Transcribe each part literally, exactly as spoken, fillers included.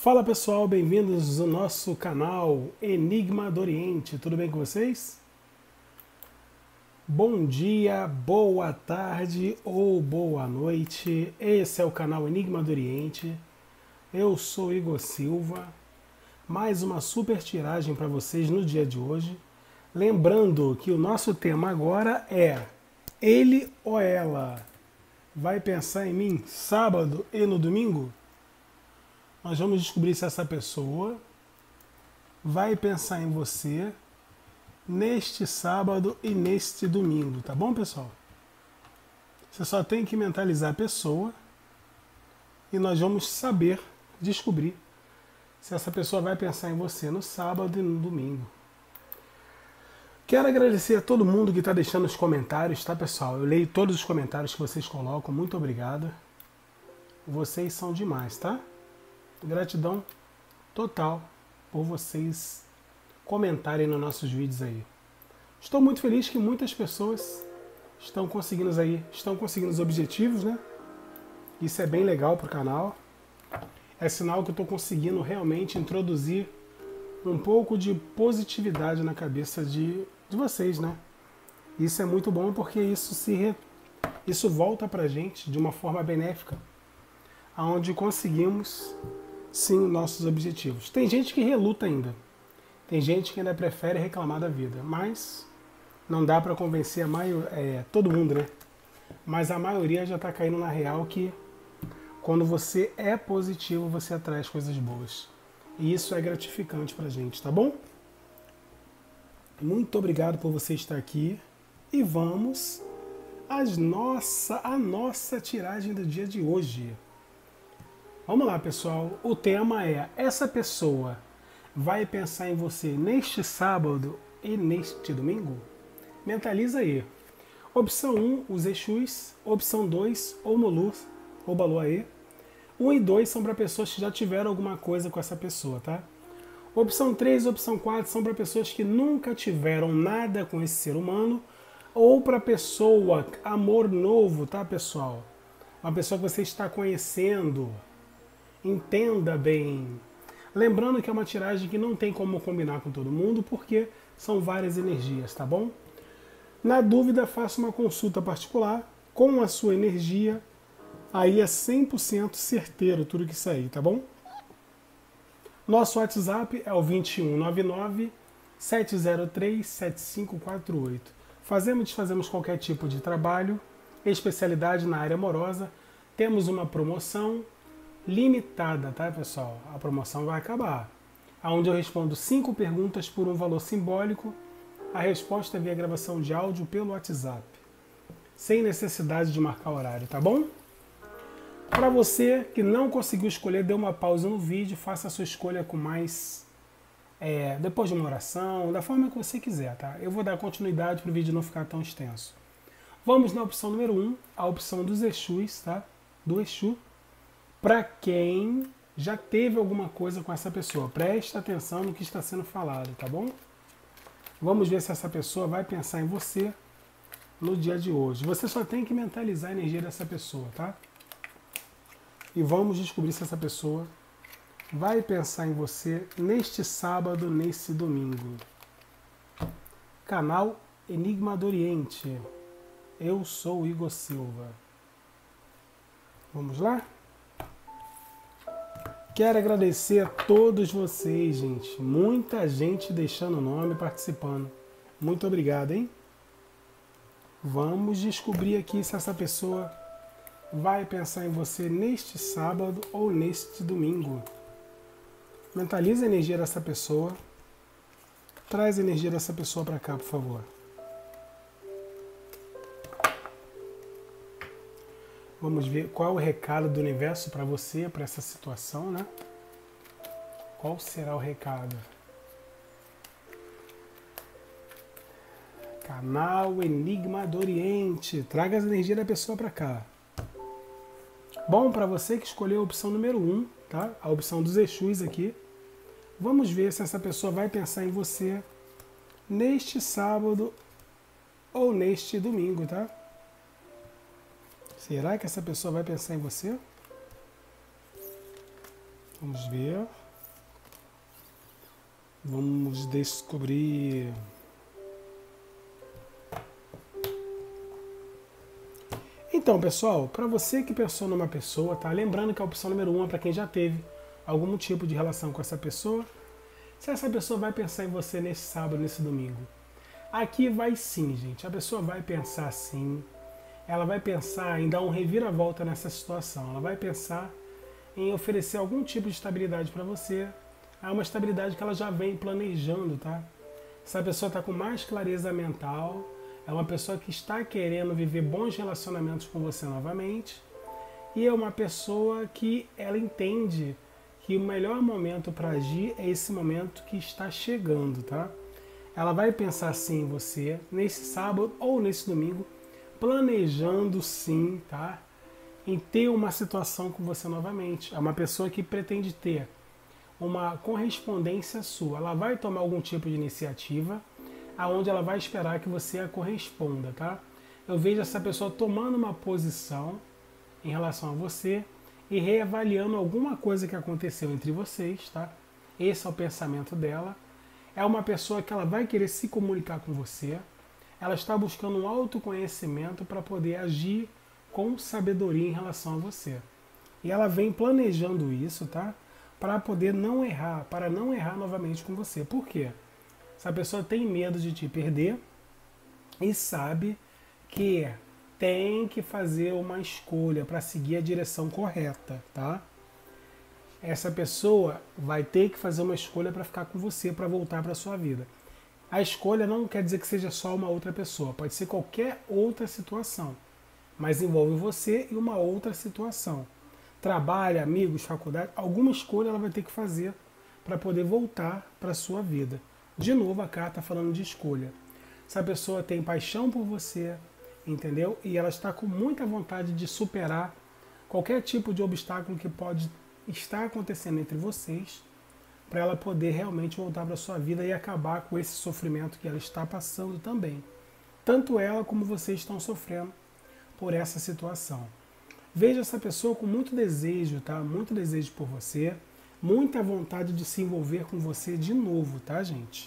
Fala pessoal, bem-vindos ao nosso canal Enigma do Oriente. Tudo bem com vocês? Bom dia, boa tarde ou boa noite. Esse é o canal Enigma do Oriente. Eu sou Igor Silva. Mais uma super tiragem para vocês no dia de hoje. Lembrando que o nosso tema agora é ele ou ela. Vai pensar em mim sábado e no domingo? Nós vamos descobrir se essa pessoa vai pensar em você neste sábado e neste domingo, tá bom, pessoal? Você só tem que mentalizar a pessoa e nós vamos saber, descobrir se essa pessoa vai pensar em você no sábado e no domingo. Quero agradecer a todo mundo que está deixando os comentários, tá, pessoal? Eu leio todos os comentários que vocês colocam, muito obrigado. Vocês são demais, tá? Gratidão total por vocês comentarem nos nossos vídeos aí. Estou muito feliz que muitas pessoas estão conseguindo aí, estão conseguindo os objetivos, né? Isso é bem legal para o canal. É sinal que eu estou conseguindo realmente introduzir um pouco de positividade na cabeça de, de vocês, né? Isso é muito bom porque isso se re, isso volta para a gente de uma forma benéfica, aonde conseguimos sim nossos objetivos. Tem gente que reluta ainda, tem gente que ainda prefere reclamar da vida, mas não dá para convencer a maio, é, todo mundo, né? Mas a maioria já está caindo na real que quando você é positivo, você atrai as coisas boas. E isso é gratificante para a gente, tá bom? Muito obrigado por você estar aqui e vamos às nossa, a nossa tiragem do dia de hoje. Vamos lá, pessoal. O tema é: essa pessoa vai pensar em você neste sábado e neste domingo? Mentaliza aí. Opção um, os Exus. Opção dois, o Mulu, ou Baluaê. um e dois são para pessoas que já tiveram alguma coisa com essa pessoa, tá? Opção três e opção quatro são para pessoas que nunca tiveram nada com esse ser humano, ou para pessoa, amor novo, tá, pessoal? Uma pessoa que você está conhecendo. Entenda bem. Lembrando que é uma tiragem que não tem como combinar com todo mundo, porque são várias energias, tá bom? Na dúvida, faça uma consulta particular com a sua energia. Aí é cem por cento certeiro tudo que sair, tá bom? Nosso WhatsApp é o vinte e um nove nove, sete zero três, sete cinco quatro oito. Fazemos e desfazemos qualquer tipo de trabalho, especialidade na área amorosa. Temos uma promoção limitada, tá, pessoal? A promoção vai acabar. Onde eu respondo cinco perguntas por um valor simbólico. A resposta é via gravação de áudio pelo WhatsApp, sem necessidade de marcar horário, tá bom? Para você que não conseguiu escolher, dê uma pausa no vídeo, faça a sua escolha com mais... É, depois de uma oração, da forma que você quiser, tá? Eu vou dar continuidade para o vídeo não ficar tão extenso. Vamos na opção número um, a opção dos Exus, tá? Do Exu. Para quem já teve alguma coisa com essa pessoa, preste atenção no que está sendo falado, tá bom? Vamos ver se essa pessoa vai pensar em você no dia de hoje. Você só tem que mentalizar a energia dessa pessoa, tá? E vamos descobrir se essa pessoa vai pensar em você neste sábado, neste domingo. Canal Enigma do Oriente. Eu sou o Igor Silva. Vamos lá? Quero agradecer a todos vocês, gente. Muita gente deixando o nome, participando. Muito obrigado, hein? Vamos descobrir aqui se essa pessoa vai pensar em você neste sábado ou neste domingo. Mentaliza a energia dessa pessoa. Traz a energia dessa pessoa para cá, por favor. Vamos ver qual é o recado do universo para você, para essa situação, né? Qual será o recado? Canal Enigma do Oriente. Traga as energias da pessoa para cá. Bom, para você que escolheu a opção número um, tá? A opção dos Exus aqui. Vamos ver se essa pessoa vai pensar em você neste sábado ou neste domingo, tá? Será que essa pessoa vai pensar em você? Vamos ver. Vamos descobrir. Então, pessoal, para você que pensou numa pessoa, tá? Lembrando que a opção número um é para quem já teve algum tipo de relação com essa pessoa. Se essa pessoa vai pensar em você nesse sábado, nesse domingo. Aqui vai sim, gente. A pessoa vai pensar sim. Ela vai pensar em dar um reviravolta nessa situação. Ela vai pensar em oferecer algum tipo de estabilidade para você. É uma estabilidade que ela já vem planejando, tá? Essa pessoa está com mais clareza mental. É uma pessoa que está querendo viver bons relacionamentos com você novamente. E é uma pessoa que ela entende que o melhor momento para agir é esse momento que está chegando, tá? Ela vai pensar sim em você, nesse sábado ou nesse domingo, planejando sim, tá? Em ter uma situação com você novamente. É uma pessoa que pretende ter uma correspondência sua. Ela vai tomar algum tipo de iniciativa, aonde ela vai esperar que você a corresponda, tá? Eu vejo essa pessoa tomando uma posição em relação a você e reavaliando alguma coisa que aconteceu entre vocês, tá? Esse é o pensamento dela. É uma pessoa que ela vai querer se comunicar com você. Ela está buscando um autoconhecimento para poder agir com sabedoria em relação a você. E ela vem planejando isso, tá? Para poder não errar, para não errar novamente com você. Por quê? Essa pessoa tem medo de te perder e sabe que tem que fazer uma escolha para seguir a direção correta, tá? Essa pessoa vai ter que fazer uma escolha para ficar com você, para voltar para sua vida. A escolha não quer dizer que seja só uma outra pessoa, pode ser qualquer outra situação, mas envolve você e uma outra situação. Trabalho, amigos, faculdade, alguma escolha ela vai ter que fazer para poder voltar para a sua vida. De novo, a carta está falando de escolha. Essa pessoa tem paixão por você, entendeu? E ela está com muita vontade de superar qualquer tipo de obstáculo que pode estar acontecendo entre vocês, para ela poder realmente voltar para a sua vida e acabar com esse sofrimento que ela está passando também. Tanto ela como vocês estão sofrendo por essa situação. Veja essa pessoa com muito desejo, tá? Muito desejo por você. Muita vontade de se envolver com você de novo, tá, gente?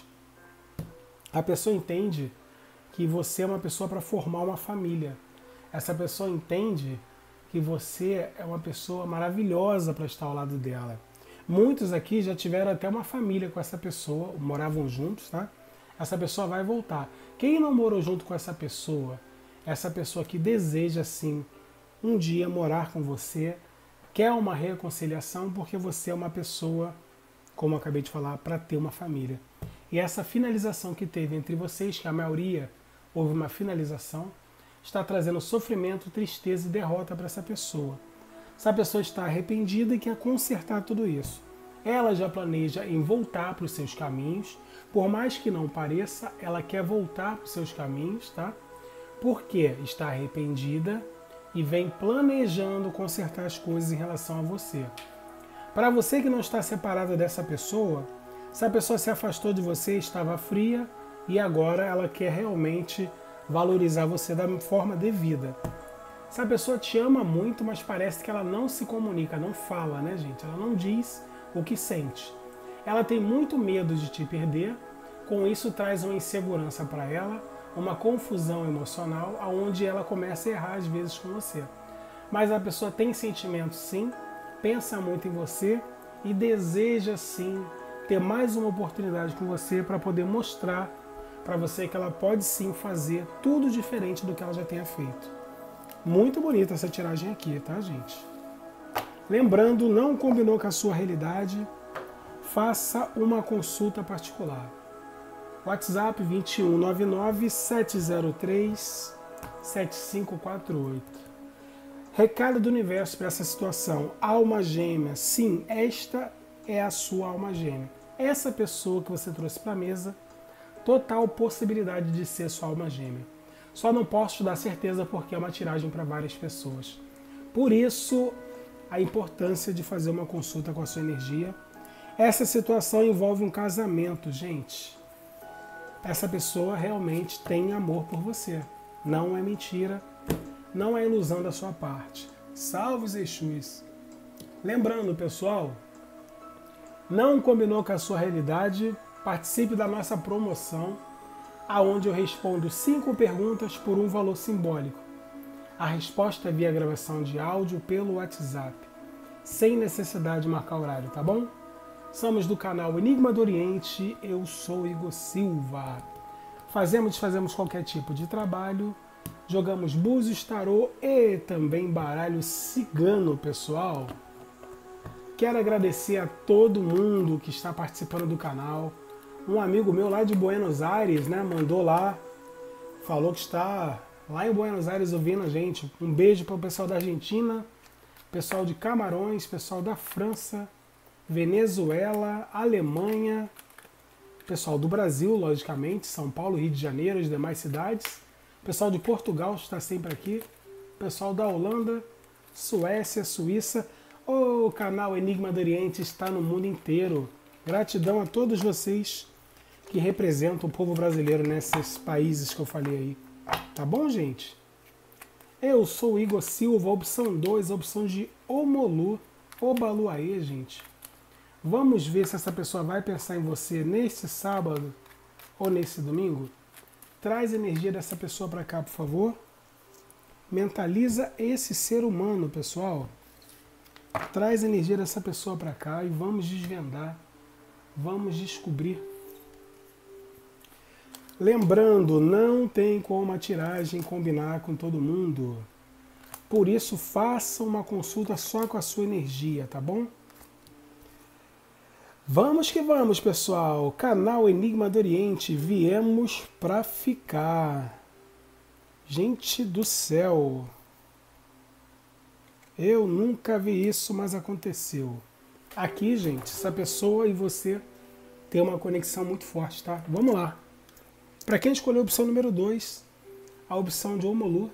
A pessoa entende que você é uma pessoa para formar uma família. Essa pessoa entende que você é uma pessoa maravilhosa para estar ao lado dela. Muitos aqui já tiveram até uma família com essa pessoa, moravam juntos, tá? Essa pessoa vai voltar. Quem não morou junto com essa pessoa, essa pessoa que deseja, sim, um dia morar com você, quer uma reconciliação porque você é uma pessoa, como eu acabei de falar, para ter uma família. E essa finalização que teve entre vocês, que a maioria houve uma finalização, está trazendo sofrimento, tristeza e derrota para essa pessoa. Essa pessoa está arrependida e quer consertar tudo isso. Ela já planeja em voltar para os seus caminhos, por mais que não pareça, ela quer voltar para os seus caminhos, tá? Porque está arrependida e vem planejando consertar as coisas em relação a você. Para você que não está separado dessa pessoa, essa pessoa se afastou de você, estava fria e agora ela quer realmente valorizar você da forma devida. Essa pessoa te ama muito, mas parece que ela não se comunica, não fala, né, gente? Ela não diz o que sente. Ela tem muito medo de te perder, com isso traz uma insegurança para ela, uma confusão emocional, aonde ela começa a errar às vezes com você. Mas a pessoa tem sentimentos sim, pensa muito em você e deseja sim ter mais uma oportunidade com você para poder mostrar para você que ela pode sim fazer tudo diferente do que ela já tenha feito. Muito bonita essa tiragem aqui, tá, gente? Lembrando, não combinou com a sua realidade, faça uma consulta particular. WhatsApp vinte e um, nove nove, sete zero três, sete cinco quatro oito. Recado do universo para essa situação. Alma gêmea. Sim, esta é a sua alma gêmea. Essa pessoa que você trouxe para a mesa, total possibilidade de ser sua alma gêmea. Só não posso te dar certeza porque é uma tiragem para várias pessoas. Por isso, a importância de fazer uma consulta com a sua energia. Essa situação envolve um casamento, gente. Essa pessoa realmente tem amor por você. Não é mentira, não é ilusão da sua parte. Salve os Exus! Lembrando, pessoal, Não combinou com a sua realidade? Participe da nossa promoção, aonde eu respondo cinco perguntas por um valor simbólico. A resposta é via gravação de áudio pelo WhatsApp, sem necessidade de marcar horário, tá bom? Somos do canal Enigma do Oriente, eu sou Igor Silva. Fazemos e desfazemos qualquer tipo de trabalho, jogamos búzios, tarô e também baralho cigano, pessoal. Quero agradecer a todo mundo que está participando do canal. Um amigo meu lá de Buenos Aires, né, mandou lá, falou que está lá em Buenos Aires ouvindo a gente. Um beijo para o pessoal da Argentina, pessoal de Camarões, pessoal da França, Venezuela, Alemanha, pessoal do Brasil, logicamente, São Paulo, Rio de Janeiro, as demais cidades, pessoal de Portugal está sempre aqui, pessoal da Holanda, Suécia, Suíça. O canal Enigma do Oriente está no mundo inteiro. Gratidão a todos vocês que representam o povo brasileiro nesses países que eu falei aí. Tá bom, gente? Eu sou o Igor Silva, opção dois, opção de Omolu, Obaluaê, gente. Vamos ver se essa pessoa vai pensar em você neste sábado ou nesse domingo? Traz a energia dessa pessoa para cá, por favor. Mentaliza esse ser humano, pessoal. Traz a energia dessa pessoa para cá e vamos desvendar, vamos descobrir. Lembrando, não tem como a tiragem combinar com todo mundo. Por isso, faça uma consulta só com a sua energia, tá bom? Vamos que vamos, pessoal. Canal Enigma do Oriente, viemos para ficar. Gente do céu. Eu nunca vi isso, mas aconteceu. Aqui, gente, essa pessoa e você tem uma conexão muito forte, tá? Vamos lá. Para quem escolheu a opção número dois, a opção de Omolu,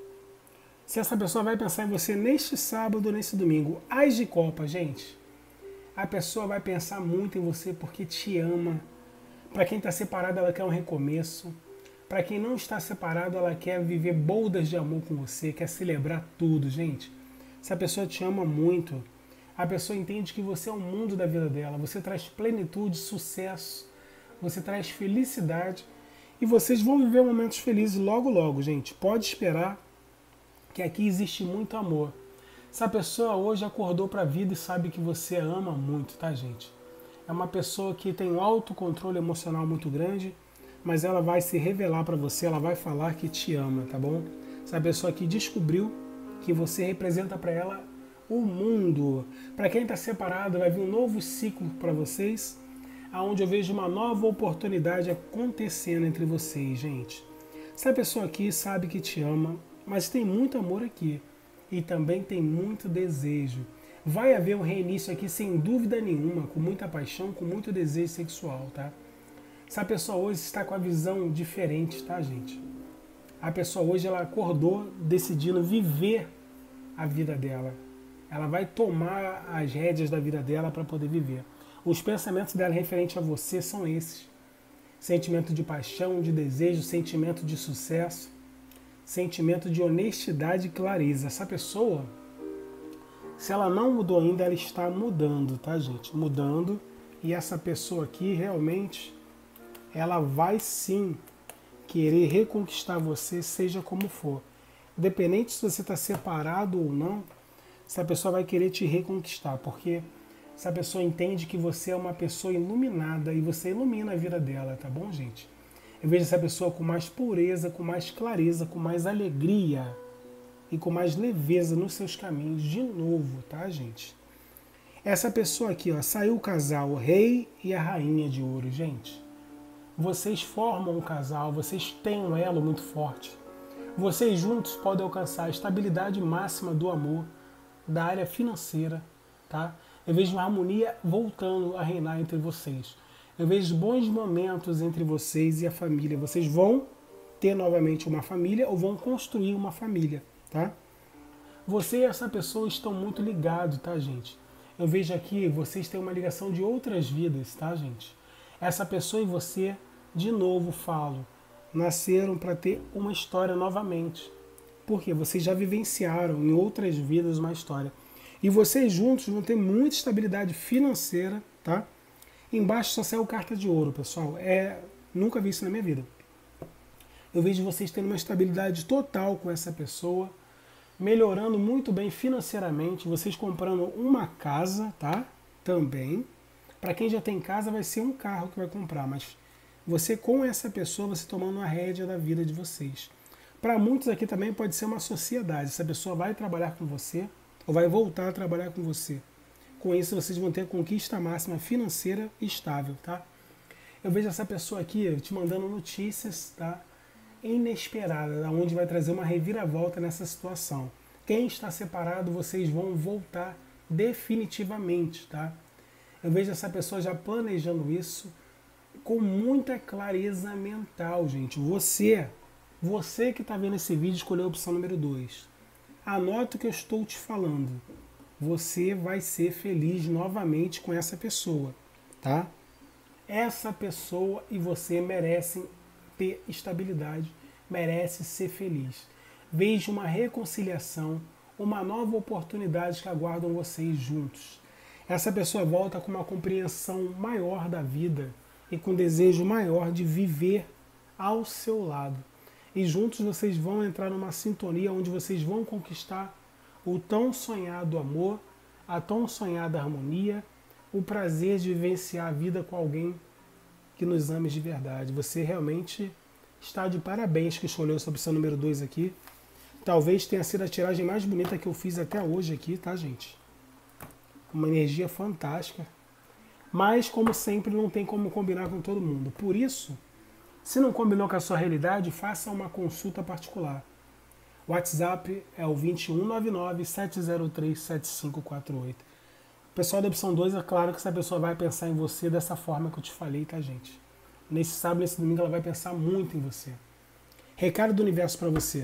se essa pessoa vai pensar em você neste sábado ou nesse domingo, As de Copa, gente, a pessoa vai pensar muito em você porque te ama. Para quem está separado, ela quer um recomeço. Para quem não está separado, ela quer viver boldas de amor com você, quer celebrar tudo, gente. Se a pessoa te ama muito, a pessoa entende que você é o mundo da vida dela, você traz plenitude, sucesso, você traz felicidade e vocês vão viver momentos felizes logo logo, gente. Pode esperar que aqui existe muito amor. Essa pessoa hoje acordou para a vida e sabe que você a ama muito, tá, gente? É uma pessoa que tem um autocontrole emocional muito grande, mas ela vai se revelar para você, ela vai falar que te ama, tá bom? Essa pessoa que descobriu que você representa para ela o mundo. Para quem está separado, vai vir um novo ciclo para vocês, aonde eu vejo uma nova oportunidade acontecendo entre vocês, gente. Essa pessoa aqui sabe que te ama, mas tem muito amor aqui e também tem muito desejo. Vai haver um reinício aqui sem dúvida nenhuma, com muita paixão, com muito desejo sexual, tá? Essa pessoa hoje está com a visão diferente, tá, gente? A pessoa hoje ela acordou decidindo viver a vida dela. Ela vai tomar as rédeas da vida dela para poder viver. Os pensamentos dela referente a você são esses. Sentimento de paixão, de desejo, sentimento de sucesso, sentimento de honestidade e clareza. Essa pessoa, se ela não mudou ainda, ela está mudando, tá, gente? Mudando. E essa pessoa aqui realmente, ela vai sim querer reconquistar você, seja como for. Independente se você está separado ou não, essa pessoa vai querer te reconquistar, porque essa pessoa entende que você é uma pessoa iluminada e você ilumina a vida dela, tá bom, gente? Eu vejo essa pessoa com mais pureza, com mais clareza, com mais alegria e com mais leveza nos seus caminhos de novo, tá, gente? Essa pessoa aqui, ó, saiu o casal, o rei e a rainha de ouro, gente. Vocês formam um casal, vocês têm um elo muito forte. Vocês juntos podem alcançar a estabilidade máxima do amor, da área financeira, tá? Eu vejo uma harmonia voltando a reinar entre vocês. Eu vejo bons momentos entre vocês e a família. Vocês vão ter novamente uma família ou vão construir uma família, tá? Você e essa pessoa estão muito ligados, tá, gente? Eu vejo aqui, vocês têm uma ligação de outras vidas, tá, gente? Essa pessoa e você, de novo falo, nasceram para ter uma história novamente. Porque vocês já vivenciaram em outras vidas uma história. E vocês juntos vão ter muita estabilidade financeira, tá? Embaixo só saiu carta de ouro, pessoal. É, nunca vi isso na minha vida. Eu vejo vocês tendo uma estabilidade total com essa pessoa, melhorando muito bem financeiramente, vocês comprando uma casa, tá? Também. Para quem já tem casa, vai ser um carro que vai comprar, mas você com essa pessoa, você tomando a rédea da vida de vocês. Para muitos aqui também pode ser uma sociedade. Essa pessoa vai trabalhar com você ou vai voltar a trabalhar com você. Com isso, vocês vão ter a conquista máxima financeira estável, tá? Eu vejo essa pessoa aqui te mandando notícias, tá? Inesperadas, onde vai trazer uma reviravolta nessa situação. Quem está separado, vocês vão voltar definitivamente, tá? Eu vejo essa pessoa já planejando isso com muita clareza mental, gente. Você, você que está vendo esse vídeo, escolheu a opção número dois. Anota o que eu estou te falando. Você vai ser feliz novamente com essa pessoa, tá? Essa pessoa e você merecem ter estabilidade, merece ser feliz. Veja uma reconciliação, uma nova oportunidade que aguardam vocês juntos. Essa pessoa volta com uma compreensão maior da vida e com desejo maior de viver ao seu lado. E juntos vocês vão entrar numa sintonia onde vocês vão conquistar o tão sonhado amor, a tão sonhada harmonia, o prazer de vivenciar a vida com alguém que nos ame de verdade. Você realmente está de parabéns que escolheu essa opção número dois aqui. Talvez tenha sido a tiragem mais bonita que eu fiz até hoje aqui, tá, gente? Uma energia fantástica. Mas, como sempre, não tem como combinar com todo mundo. Por isso, se não combinou com a sua realidade, faça uma consulta particular. O WhatsApp é o dois um nove nove, sete zero três, sete cinco quatro oito. O pessoal da opção dois, é claro que essa pessoa vai pensar em você dessa forma que eu te falei, tá, gente? Nesse sábado, nesse domingo, ela vai pensar muito em você. Recado do universo para você.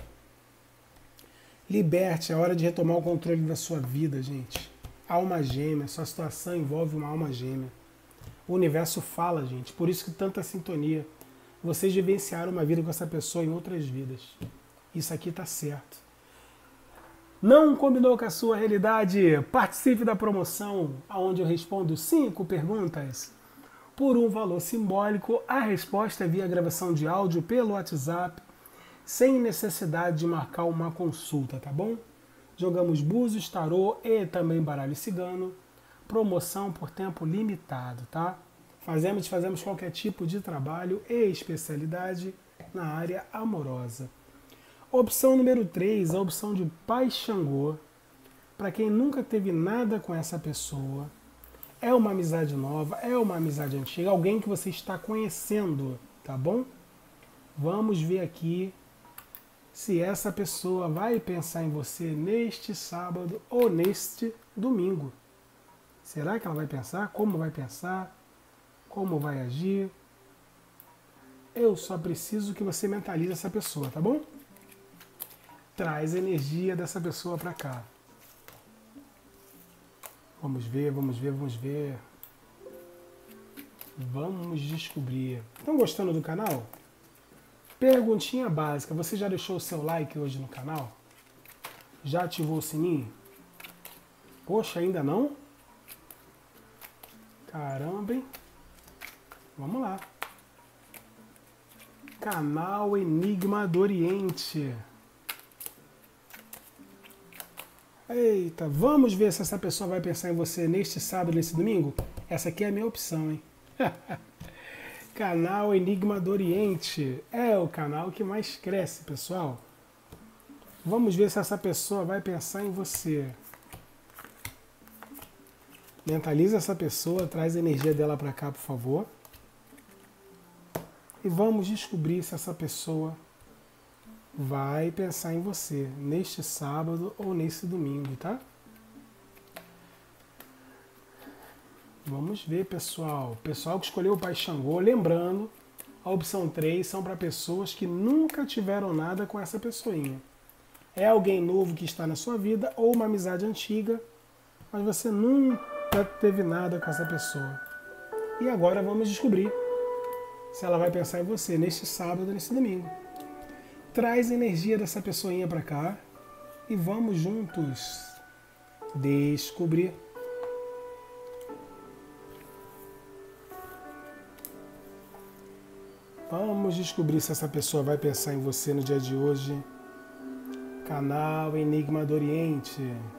Liberte, é hora de retomar o controle da sua vida, gente. Alma gêmea, sua situação envolve uma alma gêmea. O universo fala, gente, por isso que tanta sintonia. Vocês vivenciaram uma vida com essa pessoa em outras vidas. Isso aqui tá certo. Não combinou com a sua realidade? Participe da promoção, onde eu respondo cinco perguntas. Por um valor simbólico, a resposta é via gravação de áudio pelo WhatsApp, sem necessidade de marcar uma consulta, tá bom? Jogamos búzios, tarô e também baralho cigano. Promoção por tempo limitado, tá? Fazemos, fazemos qualquer tipo de trabalho e especialidade na área amorosa. Opção número três, a opção de Pai Xangô. Para quem nunca teve nada com essa pessoa, é uma amizade nova, é uma amizade antiga, alguém que você está conhecendo, tá bom? Vamos ver aqui se essa pessoa vai pensar em você neste sábado ou neste domingo. Será que ela vai pensar? Como vai pensar? Como vai agir? Eu só preciso que você mentalize essa pessoa, tá bom? Traz a energia dessa pessoa para cá. Vamos ver, vamos ver, vamos ver. Vamos descobrir. Estão gostando do canal? Perguntinha básica. Você já deixou o seu like hoje no canal? Já ativou o sininho? Poxa, ainda não? Caramba, hein? Vamos lá. Canal Enigma do Oriente. Eita, vamos ver se essa pessoa vai pensar em você neste sábado, nesse domingo? Essa aqui é a minha opção, hein? Canal Enigma do Oriente. É o canal que mais cresce, pessoal. Vamos ver se essa pessoa vai pensar em você. Mentaliza essa pessoa, traz a energia dela para cá, por favor. E vamos descobrir se essa pessoa vai pensar em você neste sábado ou nesse domingo, tá? Vamos ver, pessoal. Pessoal que escolheu o Pai Xangô, lembrando, a opção três são para pessoas que nunca tiveram nada com essa pessoinha. É alguém novo que está na sua vida ou uma amizade antiga, mas você nunca teve nada com essa pessoa. E agora vamos descobrir se ela vai pensar em você neste sábado ou nesse domingo. Traz a energia dessa pessoinha para cá e vamos juntos descobrir. Vamos descobrir se essa pessoa vai pensar em você no dia de hoje. Canal Enigma do Oriente.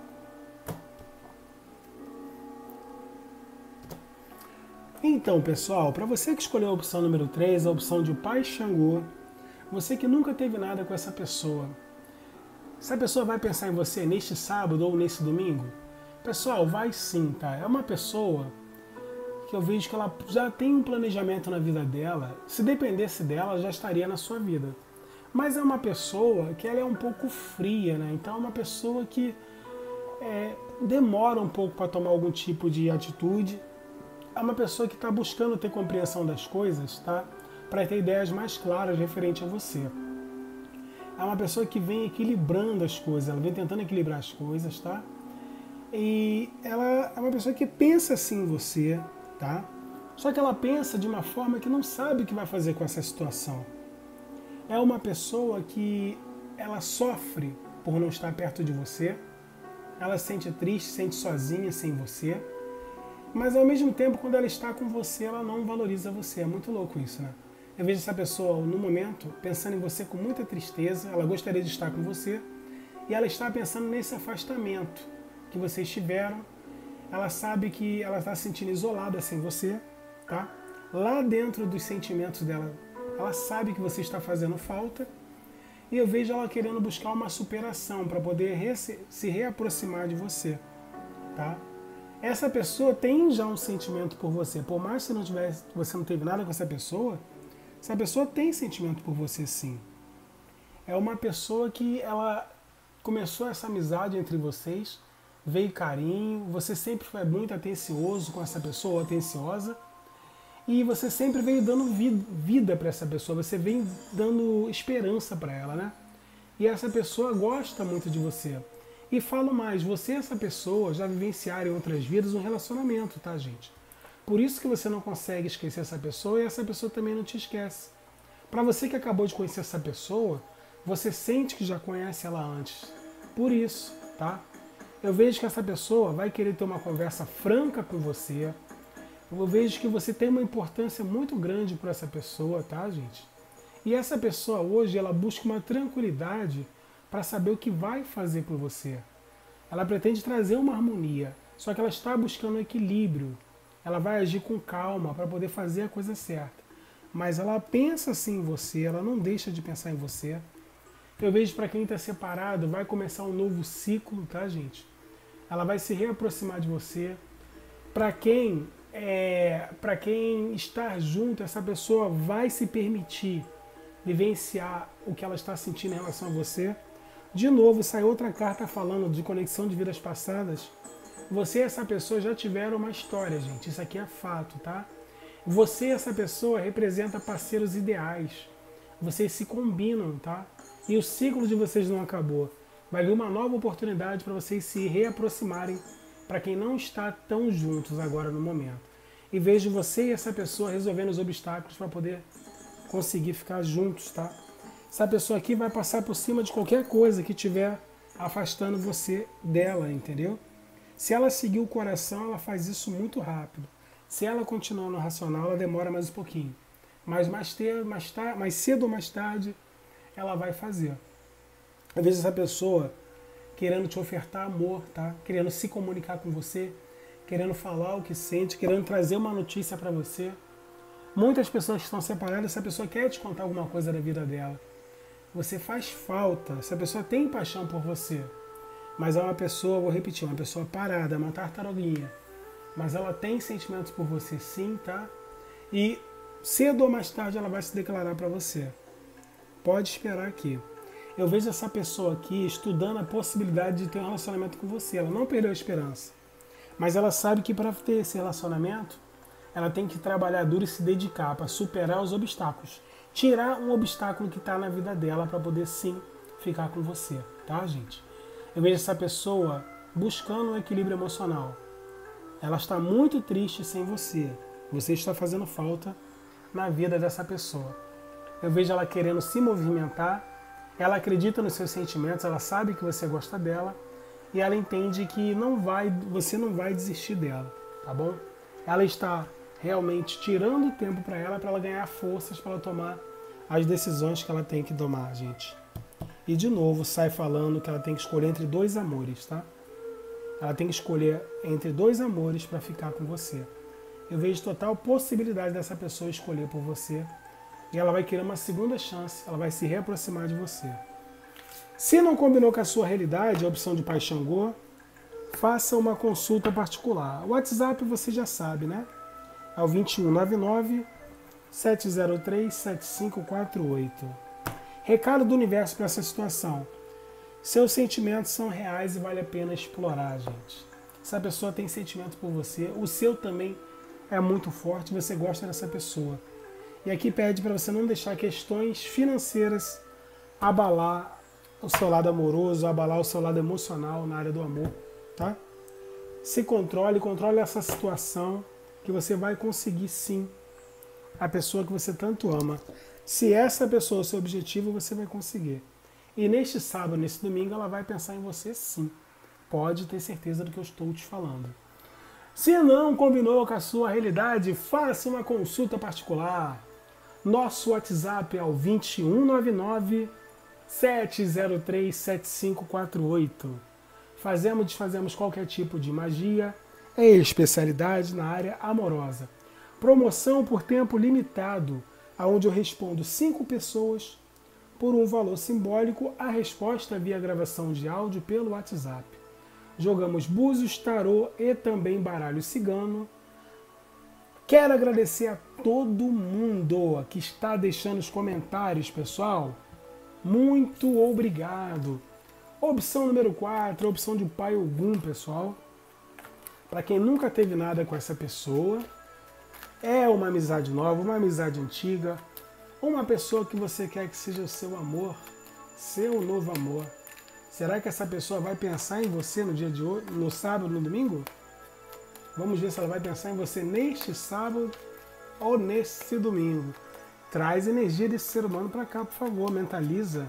Então, pessoal, para você que escolheu a opção número três, a opção de Pai Xangô, você que nunca teve nada com essa pessoa, essa pessoa vai pensar em você neste sábado ou nesse domingo? Pessoal, vai sim, tá? É uma pessoa que eu vejo que ela já tem um planejamento na vida dela. Se dependesse dela, já estaria na sua vida. Mas é uma pessoa que ela é um pouco fria, né? Então é uma pessoa que é, demora um pouco para tomar algum tipo de atitude. É uma pessoa que está buscando ter compreensão das coisas, tá? Para ter ideias mais claras referente a você. É uma pessoa que vem equilibrando as coisas, ela vem tentando equilibrar as coisas, tá? E ela é uma pessoa que pensa assim em você, tá? Só que ela pensa de uma forma que não sabe o que vai fazer com essa situação. É uma pessoa que ela sofre por não estar perto de você, ela se sente triste, se sente sozinha sem você, mas ao mesmo tempo, quando ela está com você, ela não valoriza você. É muito louco isso, né? Eu vejo essa pessoa, no momento, pensando em você com muita tristeza, ela gostaria de estar com você, e ela está pensando nesse afastamento que vocês tiveram. Ela sabe que ela está se sentindo isolada sem você, tá? Lá dentro dos sentimentos dela, ela sabe que você está fazendo falta, e eu vejo ela querendo buscar uma superação para poder se reaproximar de você, tá? Essa pessoa tem já um sentimento por você. Por mais que você não tivesse, você não teve nada com essa pessoa, essa pessoa tem sentimento por você sim. É uma pessoa que ela começou essa amizade entre vocês, veio carinho, você sempre foi muito atencioso com essa pessoa, atenciosa, e você sempre veio dando vida para essa pessoa, você vem dando esperança para ela, né? E essa pessoa gosta muito de você. E falo mais, você e essa pessoa já vivenciaram em outras vidas um relacionamento, tá, gente? Por isso que você não consegue esquecer essa pessoa e essa pessoa também não te esquece. Para você que acabou de conhecer essa pessoa, você sente que já conhece ela antes. Por isso, tá? Eu vejo que essa pessoa vai querer ter uma conversa franca com você. Eu vejo que você tem uma importância muito grande para essa pessoa, tá, gente? E essa pessoa hoje, ela busca uma tranquilidade para saber o que vai fazer por você. Ela pretende trazer uma harmonia, só que ela está buscando um equilíbrio. Ela vai agir com calma para poder fazer a coisa certa. Mas ela pensa assim em você, ela não deixa de pensar em você. Eu vejo para quem está separado, vai começar um novo ciclo, tá, gente? Ela vai se reaproximar de você. Para quem, é, para quem está junto, essa pessoa vai se permitir vivenciar o que ela está sentindo em relação a você. De novo, sai outra carta falando de conexão de vidas passadas. Você e essa pessoa já tiveram uma história, gente. Isso aqui é fato, tá? Você e essa pessoa representa parceiros ideais. Vocês se combinam, tá? E o ciclo de vocês não acabou. Vai vir uma nova oportunidade para vocês se reaproximarem, para quem não está tão juntos agora no momento. E vejo você e essa pessoa resolvendo os obstáculos para poder conseguir ficar juntos, tá? Essa pessoa aqui vai passar por cima de qualquer coisa que estiver afastando você dela, entendeu? Se ela seguir o coração, ela faz isso muito rápido. Se ela continuar no racional, ela demora mais um pouquinho. Mas mais, ter, mais, tar, mais cedo ou mais tarde, ela vai fazer. Às vezes essa pessoa querendo te ofertar amor, tá? Querendo se comunicar com você, querendo falar o que sente, querendo trazer uma notícia para você. Muitas pessoas que estão separadas, essa pessoa quer te contar alguma coisa da vida dela. Você faz falta, essa pessoa tem paixão por você. Mas é uma pessoa, vou repetir, uma pessoa parada, uma tartaruguinha. Mas ela tem sentimentos por você sim, tá? E cedo ou mais tarde ela vai se declarar para você. Pode esperar aqui. Eu vejo essa pessoa aqui estudando a possibilidade de ter um relacionamento com você. Ela não perdeu a esperança. Mas ela sabe que para ter esse relacionamento, ela tem que trabalhar duro e se dedicar para superar os obstáculos. Tirar um obstáculo que está na vida dela para poder sim ficar com você, tá, gente? Eu vejo essa pessoa buscando um equilíbrio emocional. Ela está muito triste sem você. Você está fazendo falta na vida dessa pessoa. Eu vejo ela querendo se movimentar. Ela acredita nos seus sentimentos, ela sabe que você gosta dela. e ela entende que não vai, você não vai desistir dela, tá bom? Ela está realmente tirando tempo para ela, para ela ganhar forças para ela tomar as decisões que ela tem que tomar, gente. E de novo sai falando que ela tem que escolher entre dois amores, tá? Ela tem que escolher entre dois amores para ficar com você. Eu vejo total possibilidade dessa pessoa escolher por você. E ela vai querer uma segunda chance, ela vai se reaproximar de você. Se não combinou com a sua realidade, a opção de Pai Xangô, faça uma consulta particular. O WhatsApp você já sabe, né? É o vinte e um nove nove, sete zero três, sete cinco quatro oito. Recado do universo para essa situação. Seus sentimentos são reais e vale a pena explorar, gente. Essa pessoa tem sentimento por você, o seu também é muito forte, você gosta dessa pessoa. E aqui pede para você não deixar questões financeiras abalar o seu lado amoroso, abalar o seu lado emocional na área do amor, tá? Se controle, controle essa situação que você vai conseguir sim a pessoa que você tanto ama. Se essa pessoa é o seu objetivo, você vai conseguir. E neste sábado, nesse domingo, ela vai pensar em você sim. Pode ter certeza do que eu estou te falando. Se não combinou com a sua realidade, faça uma consulta particular. Nosso WhatsApp é o vinte e um nove nove, sete zero três, sete cinco quatro oito. Fazemos, desfazemos qualquer tipo de magia, é especialidade na área amorosa. Promoção por tempo limitado, onde eu respondo cinco pessoas por um valor simbólico, a resposta via gravação de áudio pelo WhatsApp. Jogamos búzios, tarô e também baralho cigano. Quero agradecer a todo mundo que está deixando os comentários, pessoal. Muito obrigado. Opção número quatro, opção de Pai Ogum, pessoal. Para quem nunca teve nada com essa pessoa, é uma amizade nova, uma amizade antiga, uma pessoa que você quer que seja o seu amor, seu novo amor. Será que essa pessoa vai pensar em você no dia de hoje, no sábado, no domingo? Vamos ver se ela vai pensar em você neste sábado ou neste domingo. Traz energia desse ser humano para cá, por favor, mentaliza.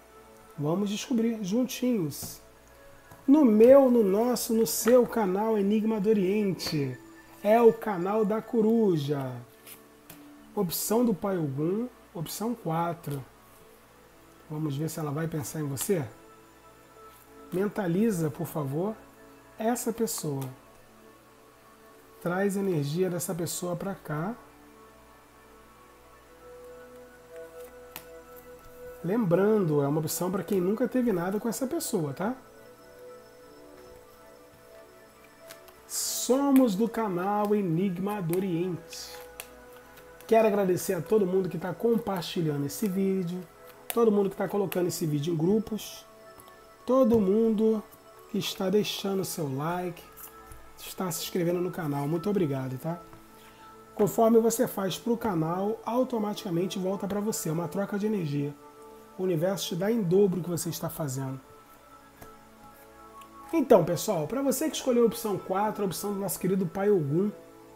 Vamos descobrir juntinhos. No meu, no nosso, no seu canal Enigma do Oriente. É o canal da coruja. Opção do Pai Ogum, opção quatro. Vamos ver se ela vai pensar em você. Mentaliza, por favor, essa pessoa. Traz energia dessa pessoa para cá. Lembrando, é uma opção para quem nunca teve nada com essa pessoa, tá? Somos do canal Enigma do Oriente. Quero agradecer a todo mundo que está compartilhando esse vídeo, todo mundo que está colocando esse vídeo em grupos, todo mundo que está deixando seu like, está se inscrevendo no canal. Muito obrigado, tá? Conforme você faz para o canal, automaticamente volta para você. É uma troca de energia. O universo te dá em dobro o que você está fazendo. Então, pessoal, para você que escolheu a opção quatro, a opção do nosso querido Pai Ogum,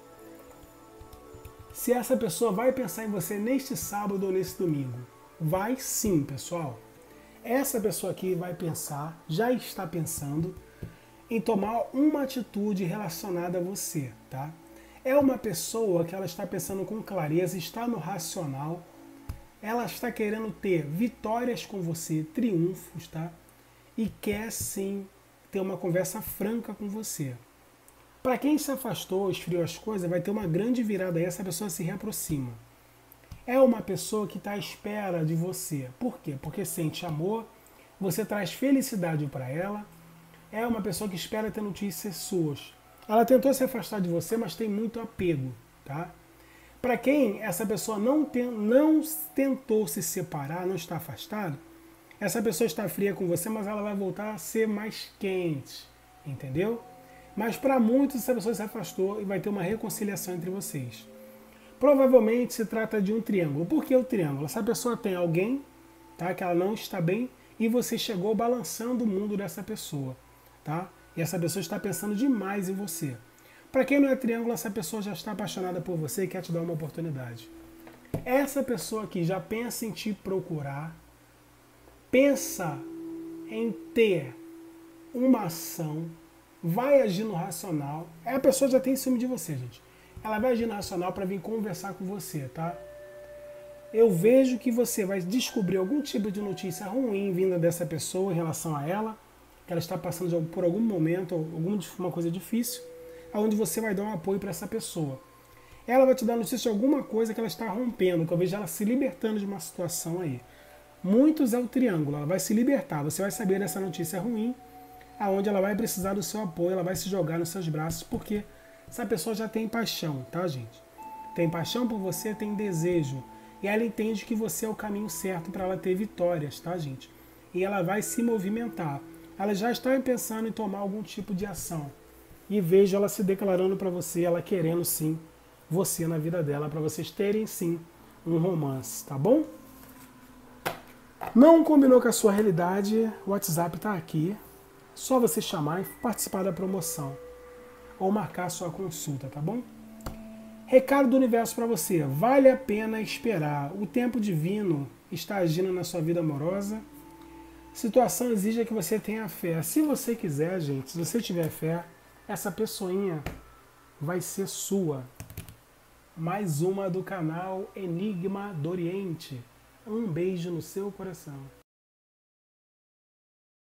se essa pessoa vai pensar em você neste sábado ou neste domingo? Vai sim, pessoal. Essa pessoa aqui vai pensar, já está pensando, em tomar uma atitude relacionada a você, tá? É uma pessoa que ela está pensando com clareza, está no racional, ela está querendo ter vitórias com você, triunfos, tá? E quer sim ter uma conversa franca com você. Para quem se afastou, esfriou as coisas, vai ter uma grande virada aí, essa pessoa se reaproxima. É uma pessoa que está à espera de você. Por quê? Porque sente amor, você traz felicidade para ela. É uma pessoa que espera ter notícias suas. Ela tentou se afastar de você, mas tem muito apego, tá? Para quem essa pessoa não, tem, não tentou se separar, não está afastado, essa pessoa está fria com você, mas ela vai voltar a ser mais quente, entendeu? Mas para muitos essa pessoa se afastou e vai ter uma reconciliação entre vocês. Provavelmente se trata de um triângulo. Por que o triângulo? Essa pessoa tem alguém, tá, que ela não está bem e você chegou balançando o mundo dessa pessoa, tá? E essa pessoa está pensando demais em você. Para quem não é triângulo, essa pessoa já está apaixonada por você e quer te dar uma oportunidade. Essa pessoa aqui já pensa em te procurar, pensa em ter uma ação, vai agir no racional. A pessoa já tem ciúme de você, gente. Ela vai agir no racional para vir conversar com você, tá? Eu vejo que você vai descobrir algum tipo de notícia ruim vinda dessa pessoa em relação a ela, que ela está passando por algum momento, alguma coisa difícil, onde você vai dar um apoio para essa pessoa. Ela vai te dar notícia de alguma coisa que ela está rompendo, que eu vejo ela se libertando de uma situação aí. Muitos é o triângulo, ela vai se libertar, você vai saber dessa notícia ruim, aonde ela vai precisar do seu apoio, ela vai se jogar nos seus braços, porque essa pessoa já tem paixão, tá, gente? Tem paixão por você, tem desejo. E ela entende que você é o caminho certo para ela ter vitórias, tá, gente? E ela vai se movimentar. Ela já está pensando em tomar algum tipo de ação. E vejo ela se declarando para você, ela querendo sim você na vida dela, para vocês terem sim um romance, tá bom? Não combinou com a sua realidade, o WhatsApp está aqui. Só você chamar e participar da promoção. Ou marcar a sua consulta, tá bom? Recado do universo para você. Vale a pena esperar. O tempo divino está agindo na sua vida amorosa. A situação exige que você tenha fé. Se você quiser, gente, se você tiver fé, essa pessoinha vai ser sua. Mais uma do canal Enigma do Oriente. Um beijo no seu coração.